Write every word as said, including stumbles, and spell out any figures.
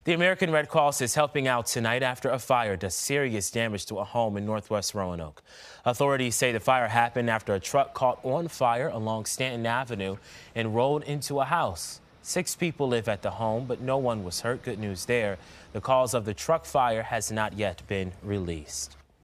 The American Red Cross is helping out tonight after a fire does serious damage to a home in Northwest Roanoke. Authorities say the fire happened after a truck caught on fire along Stanton Avenue and rolled into a house. Six people live at the home, but no one was hurt. Good news there. The cause of the truck fire has not yet been released.